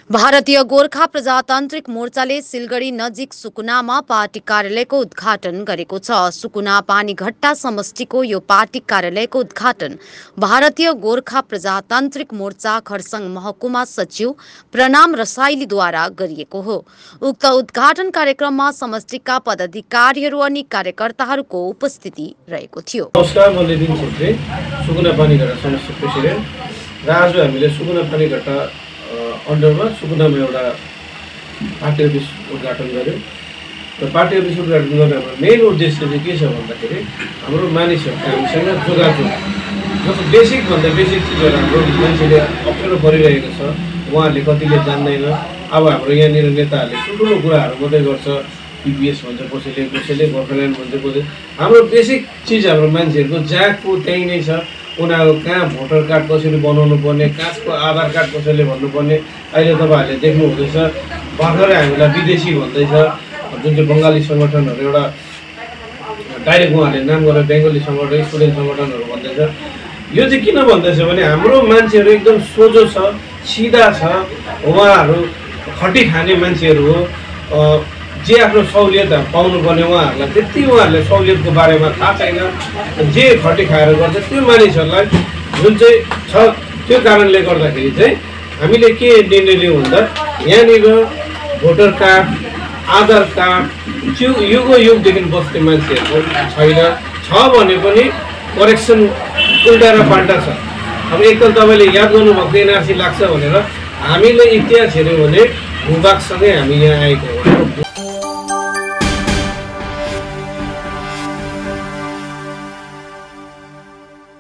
भारतीय गोर्खा प्रजातान्त्रिक मोर्चाले सिलगढी नजिक सुकुनामा पार्टी कार्यालयको उद्घाटन गरेको छ। सुकुना पानीघट्टा समष्टिको यो पार्टी कार्यालयको उद्घाटन भारतीय गोर्खा प्रजातान्त्रिक मोर्चा खरसाङ महकुमा सचिव प्रणाम रसाइलीद्वारा गरिएको हो। उक्त उद्घाटन कार्यक्रममा समष्टिका पदाधिकारीहरू अनि कार्यकर्ताहरूको उपस्थिति रहेको थियो। नमस्कार, म नितिन छेत्री, सुकुना पानीघट्टा समष्टि प्रेसिडेन्ट र आज हामीले सुकुना पानीघट्टा अन्डरमा सुकुनामा एउटा पार्टी अफिस उद्घाटन गऱ्यौँ र पार्टी अफिस उद्घाटन गर्ने हाम्रो मेन उद्देश्य चाहिँ के छ भन्दाखेरि हाम्रो मानिसहरूको हामीसँग जोगाजोग, जस्तो बेसिकभन्दा बेसिक चिजहरू हाम्रो मान्छेले अप्ठ्यारो परिरहेको छ, उहाँहरूले कतिले जान्दैन। अब हाम्रो यहाँनिर नेताहरूले ठुल्ठुलो कुराहरू मात्रै गर्छ, पिपिएस भन्छ कसैले, कसैले गोर्खाल्यान्ड भन्छ कसैले। हाम्रो बेसिक चिज हाम्रो मान्छेहरूको जहाँको त्यहीँ नै छ। उनीहरू कहाँ भोटर कार्ड कसरी बनाउनु पर्ने, कहाँको आधार कार्ड कसैले भन्नुपर्ने। अहिले तपाईँहरूले देख्नु हुँदैछ, भर्खरै हामीलाई विदेशी भन्दैछ, जुन चाहिँ बङ्गाली सङ्गठनहरू एउटा डाइरेक्ट उहाँहरूले नाम गरेर बेङ्गली सङ्गठन, स्टुडेन्ट सङ्गठनहरू भन्दैछ। यो चाहिँ किन भन्दैछ भने हाम्रो मान्छेहरू एकदम सोझो छ, सिधा छ, उहाँहरू खटी खाने मान्छेहरू हो। जे आफ्नो सहुलियत पाउनुपर्ने उहाँहरूलाई त्यति उहाँहरूले सहुलियतको बारेमा थाहा छैन। जे खटी खाएर गर्छ त्यो मानिसहरूलाई जुन चाहिँ छ, त्यो कारणले गर्दाखेरि चाहिँ हामीले के निर्णय लियौँ भन्दा यहाँनिर भोटर कार्ड, आधार कार्ड युगदेखि बस्ने मान्छेहरूको छैन। छ भने पनि करेक्सन उल्टा र पाल्टा छ। अब एकताल तपाईँले याद गर्नुभएको एनआरसी लाग्छ भनेर हामीले इतिहास हेऱ्यौँ भने भूभागसँगै हामी यहाँ आएको हो।